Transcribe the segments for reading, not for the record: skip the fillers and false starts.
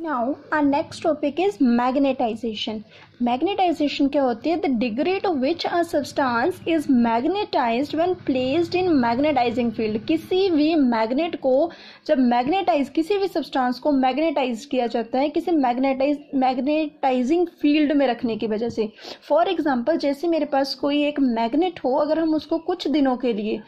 Now our next topic is magnetization. Magnetization क्या होती है? The degree to which a substance is magnetized when placed in magnetizing field. किसी भी magnet को जब किसी भी सब्सटेंस को मैग्नेटाइज किया जाता है किसी मैग्नेटाइजिंग फील्ड में रखने की वजह से। फॉर एग्जांपल, जैसे मेरे पास कोई एक मैग्नेट हो, अगर हम उसको कुछ दिनों के लिए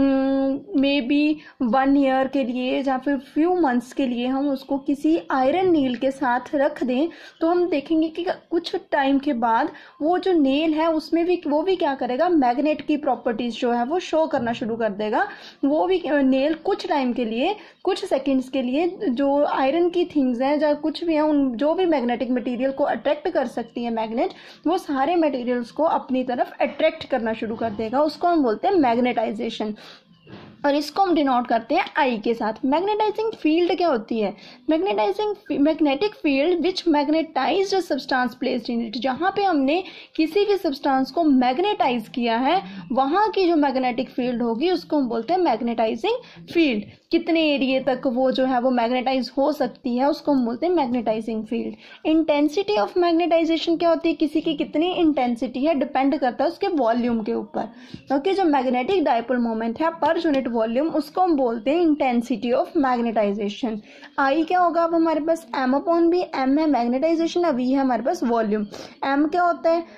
मे बी 1 ईयर के लिए या फिर फ्यू मंथ्स के लिए हम उसको किसी आयरन नील के साथ रख दें, तो हम देखेंगे कि कुछ टाइम के बाद वो जो नेल है उसमें भी वो भी क्या करेगा, मैग्नेट की प्रॉपर्टीज जो है वो शो करना शुरू कर देगा। वो भी नेल कुछ टाइम के लिए, कुछ सेकंड्स के लिए जो आयरन की थिंग्स हैं या कुछ भी हैं, उन जो भी मैग्नेटिक मटेरियल को अट्रैक्ट कर सकती है मैग्नेट, वो सारे मटेरियल्स को अपनी तरफ अट्रैक्ट करना शुरू कर देगा। उसको हम बोलते हैं मैग्नेटाइजेशन, और इसको हम डिनोट करते हैं आई के साथ। मैग्नेटाइजिंग फील्ड क्या होती है? Magnetic field which magnetized a substance placed in it. जहाँ पे हमने किसी भी सब्सटेंस को मैग्नेटाइज किया है वहाँ की जो मैग्नेटिक फील्ड होगी उसको हम बोलते हैं मैग्नेटाइजिंग फील्ड। कितने एरिया तक वो जो है वो मैग्नेटाइज हो सकती है उसको हम बोलते हैं magnetizing field. Intensity of magnetization क्या होती है? किसी की कितनी इंटेंसिटी है डिपेंड करता है उसके वॉल्यूम के ऊपर। ओके, जो मैग्नेटिक डाइपोल मोमेंट है पर यूनिट वॉल्यूम, उसको हम बोलते हैं इंटेंसिटी ऑफ मैग्नेटाइजेशन। आई क्या होगा? अब हमारे पास m अपॉन बी, m है मैग्नेटाइजेशन, अभी है हमारे पास वॉल्यूम। m क्या होता है?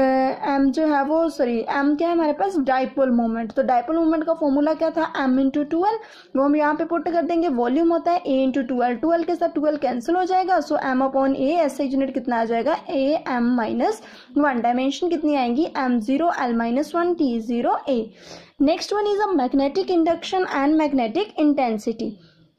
m जो है वो m क्या है हमारे पास? Dipole moment. तो डाइपोल मोमेंट का फॉर्मूला क्या था? m इंटू 2l, वो हम यहाँ पे पुट कर देंगे। वॉल्यूम होता है a इंटू 2l, 2l के साथ 2l कैंसिल हो जाएगा, सो m अपॉन a, ऐसे यूनिट कितना आ जाएगा? a m minus 1। डायमेंशन कितनी आएंगी? m0 l minus 1 t0 a। Next one is a magnetic induction and magnetic intensity.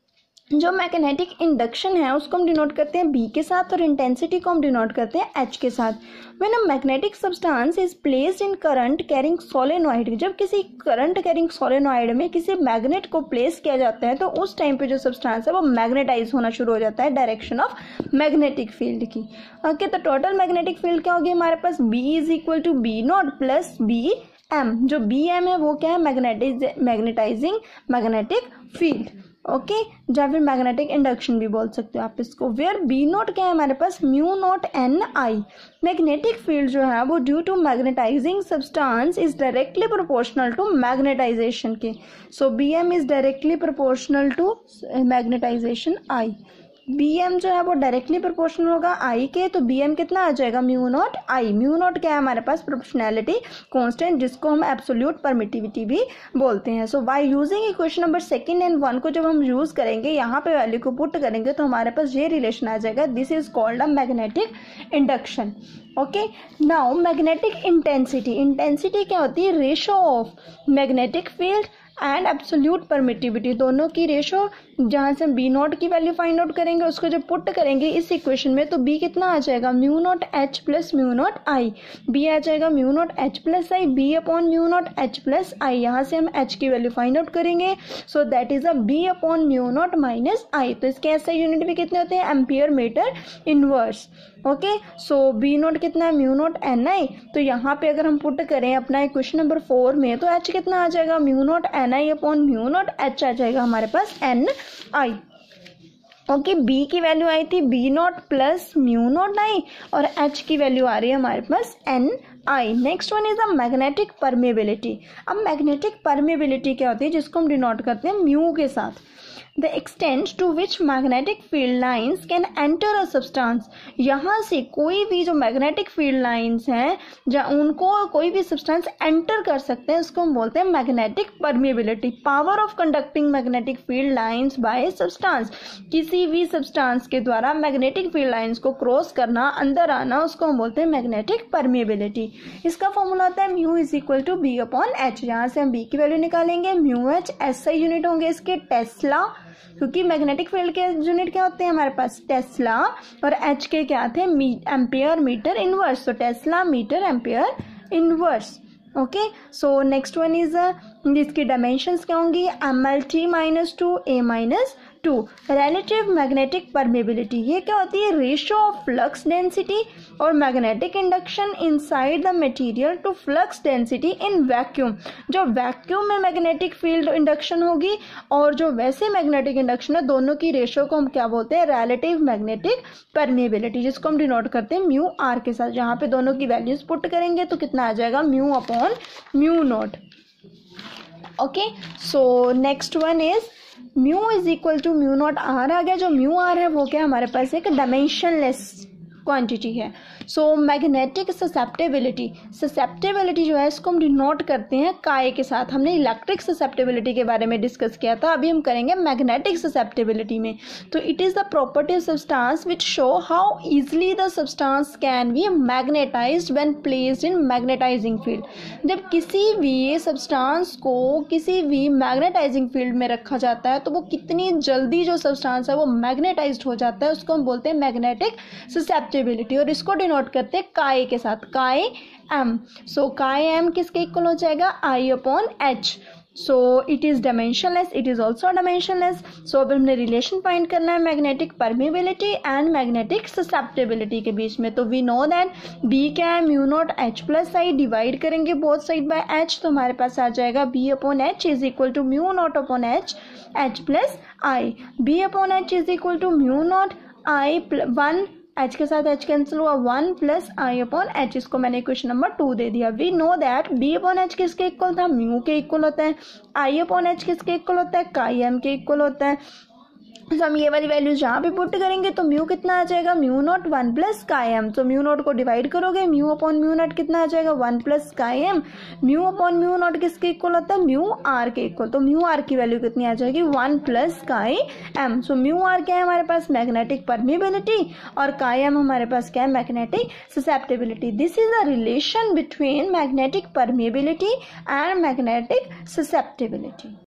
जो मैग्नेटिक इंडक्शन है उसको हम डिनोट करते हैं B के साथ और इंटेंसिटी को हम डिनोट करते हैं H के साथ। When a magnetic substance is placed in current carrying solenoid, जब किसी करंट कैरिंग सोलेनॉइड में किसी मैग्नेट को प्लेस किया जाता है तो उस टाइम पे जो सब्सटेंस है वो मैग्नेटाइज होना शुरू हो जाता है डायरेक्शन ऑफ मैग्नेटिक फील्ड की। ओके, तो टोटल मैग्नेटिक फील्ड क्या होगी हमारे पास? B is equal to B0 plus BM। जो BM है वो क्या है? Magnetising magnetic field. ओके, या फिर मैग्नेटिक इंडक्शन भी बोल सकते हो आप इसको। वेयर B0 क्या है हमारे पास? Mu naught N I। Magnetic field जो है वो due to magnetizing substance is directly proportional to magnetization के। So BM is directly proportional to magnetization I। BM जो है वो डायरेक्टली प्रोपोर्शनल होगा I के, तो BM कितना आ जाएगा? Mu naught I। Mu naught क्या है हमारे पास? प्रोपोर्शनैलिटी कांस्टेंट, जिसको हम एब्सोल्यूट परमिटिविटी भी बोलते हैं। So by using equation number 2 and 1 को जब हम यूज करेंगे, यहाँ पे वैल्यू को पुट करेंगे तो हमारे पास ये रिलेशन आ जाएगा। This is called a magnetic induction. Okay, now magnetic intensity. Intensity क्या होती है? Ratio of magnetic field and absolute permittivity, दोनों की रेशो। जहाँ से हम B0 की वैल्यू फाइंड आउट करेंगे उसको जब पुट करेंगे इस इक्वेशन में तो B कितना आ जाएगा? Mu naught H plus mu naught I। B आ जाएगा mu naught H plus I, B upon mu naught H plus I। यहाँ से हम H की वैल्यू फाइंड आउट करेंगे, so that is a B upon mu naught minus I। तो इसके ऐसे यूनिट भी कितने होते हैं? Ampere metre inverse. Okay, so B0 कितना है? Mu naught NI। तो यहाँ पे अगर हम पुट करें अपना इक्वेशन नंबर 4 में तो H कितना आ जाएगा? Mu naught NI upon mu naught H आ जाएगा हमारे पास NI। ओके, B की वैल्यू आई थी B0 plus mu naught I और H की वैल्यू आ रही है हमारे पास NI। Next one is a magnetic permeability. अब मैग्नेटिक परमेबिलिटी क्या होती है? जिसको हम डिनोट करते हैं म्यू के साथ। The extent to which magnetic field lines can enter a substance। यहाँ से कोई भी जो मैग्नेटिक फील्ड लाइंस हैं जहाँ उनको कोई भी सब्सटेंस एंटर कर सकते हैं उसको हम बोलते हैं magnetic permeability. Power of conducting magnetic field lines by substance, किसी भी सब्सटेंस के द्वारा मैग्नेटिक फील्ड लाइंस को क्रॉस करना, अंदर आना, उसको हम बोलते हैं मैग्नेटिक परमेबिलिटी। इसका फॉर्मूला आता है mu is equal to B upon H। यहाँ से हम B की वैल्यू निकालेंगे, म्यू H SI यूनिट होंगे इसके टेस्ला, क्योंकि मैग्नेटिक फील्ड के यूनिट क्या होते हैं हमारे पास? टेस्ला, और H के क्या थे? Ampere metre inverse. तो tesla metre ampere inverse. Okay, so next one is जिसकी डायमेंशंस क्या होंगी, ML_T-2 A-2। Relative magnetic permeability, ये क्या होती है, रेशियो ऑफ फ्लक्स डेंसिटी और magnetic induction inside the material to flux density in vacuum. जो वैक्यूम में मैग्नेटिक फील्ड इंडक्शन होगी और जो वैसे मैग्नेटिक इंडक्शन है, दोनों की रेशियो को हम क्या बोलते हैं, रिलेटिव मैग्नेटिक परमेबिलिटी, जिसको हम डिनोट करते हैं म्यू आर के साथ। जहाँ पे दोनों की वैल्यूज पुट करेंगे तो कितना आ जाएगा, μ/μ0। Okay, so next one is mu is equal to μ0 R आ गया। जो म्यू आर है वो क्या हमारे पास एक डायमेंशनलेस क्वांटिटी है। सो मैग्नेटिक ससेप्टेबिलिटी जो है इसको हम डिनोट करते हैं काय के साथ। हमने इलेक्ट्रिक ससेप्टेबिलिटी के बारे में डिस्कस किया था, अभी हम करेंगे मैग्नेटिक ससेप्टेबिलिटी में। तो it is the property of substance which show how easily the substance can be magnetized when placed in magnetizing field. जब किसी भी सब्सटेंस को किसी भी मैग्नेटाइजिंग फील्ड में रखा जाता है तो वो कितनी जल्दी जो सब्सटेंस है वो मैग्नेटाइज्ड हो जाता है, उसको हम बोलते हैं मैग्नेटिक ससेप्टेबिलिटी। और इसको डिनोट करते हैं काय के साथ, काय एम। सो काय एम किसके इक्वल हो जाएगा, I/H। So it is dimensionless, it is also dimensionless. So अब हमने रिलेशन फाइंड करना है magnetic permeability and magnetic susceptibility के बीच में। तो वी नो दैट बी क्या है, μ0H+I, डिवाइड करेंगे बोथ साइड बाय H, तो हमारे पास आ जाएगा B/H is equal to μ0/H H+I। B/H is equal to μ0I1, H के साथ H कैंसिल हुआ, 1+I/H। इसको मैंने क्वेश्चन नंबर 2 दे दिया। वी नो दैट B/H किसके इक्वल था, म्यू के इक्वल होता है। I/H किसके इक्वल होता है, काई एम के इक्वल होता है। तो हम ये वाली वैल्यूज जहाँ पे पुट करेंगे तो म्यू कितना आ जाएगा, μ0 1+chi_m। तो μ0 को डिवाइड करोगे, μ/μ0 कितना आ जाएगा, 1+chi_m। μ/μ0 किसके इक्वल होता है, म्यू आर के इक्वल। तो म्यू आर की वैल्यू कितनी आ जाएगी, 1+chi_m। सो म्यू आर क्या है हमारे पास, मैग्नेटिक परमेबिलिटी, और chi_m हमारे पास क्या है, magnetic susceptibility. This is the relation between magnetic permeability and magnetic susceptibility.